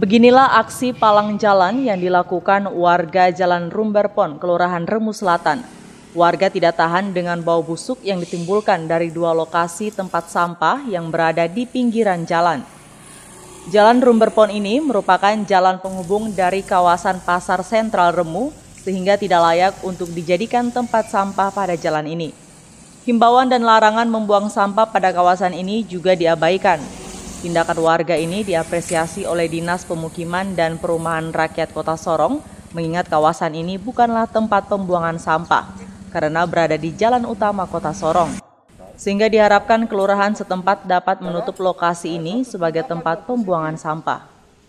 Beginilah aksi palang jalan yang dilakukan warga Jalan Rumberpon, Kelurahan Remu Selatan. Warga tidak tahan dengan bau busuk yang ditimbulkan dari dua lokasi tempat sampah yang berada di pinggiran jalan. Jalan Rumberpon ini merupakan jalan penghubung dari kawasan Pasar Sentral Remu sehingga tidak layak untuk dijadikan tempat sampah pada jalan ini. Himbauan dan larangan membuang sampah pada kawasan ini juga diabaikan. Tindakan warga ini diapresiasi oleh Dinas Pemukiman dan Perumahan Rakyat Kota Sorong, mengingat kawasan ini bukanlah tempat pembuangan sampah, karena berada di jalan utama Kota Sorong. Sehingga diharapkan kelurahan setempat dapat menutup lokasi ini sebagai tempat pembuangan sampah.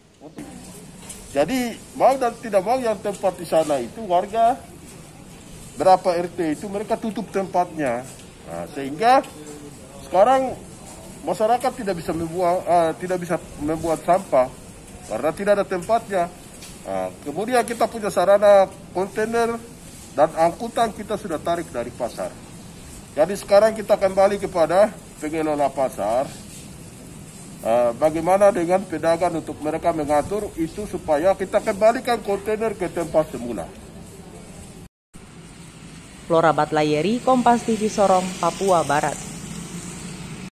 Jadi mau dan tidak mau yang tempat di sana itu warga berapa RT itu mereka tutup tempatnya. Nah, sehingga sekarang masyarakat tidak bisa membuat sampah karena tidak ada tempatnya. Nah, kemudian kita punya sarana kontainer dan angkutan kita sudah tarik dari pasar. Jadi sekarang kita kembali kepada pengelola pasar. Bagaimana dengan pedagang untuk mereka mengatur itu supaya kita kembalikan kontainer ke tempat semula. Flora Batlayeri, Kompas TV Sorong, Papua Barat.